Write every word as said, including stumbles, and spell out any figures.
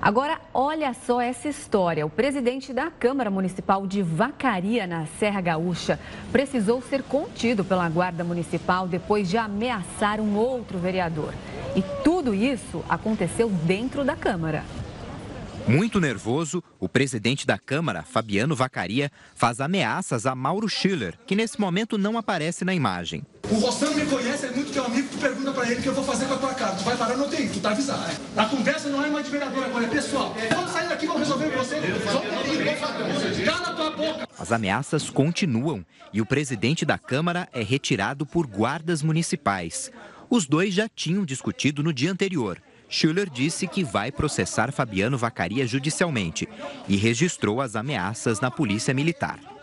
Agora, olha só essa história. O presidente da Câmara Municipal de Vacaria, na Serra Gaúcha, precisou ser contido pela Guarda Municipal depois de ameaçar um outro vereador. E tudo isso aconteceu dentro da Câmara. Muito nervoso, o presidente da Câmara, Fabiano Vacaria, faz ameaças a Mauro Schiller, que nesse momento não aparece na imagem. O Rossano me conhece, é muito teu amigo, tu pergunta pra ele o que eu vou fazer com a tua cara. Tu vai parar no U T I, tu tá avisado. A conversa não é mais de vereador agora, é pessoal. Quando sair daqui, vão resolver com você. Cala tua boca. As ameaças continuam e o presidente da Câmara é retirado por guardas municipais. Os dois já tinham discutido no dia anterior. Schiller disse que vai processar Fabiano Vacaria judicialmente e registrou as ameaças na Polícia Militar.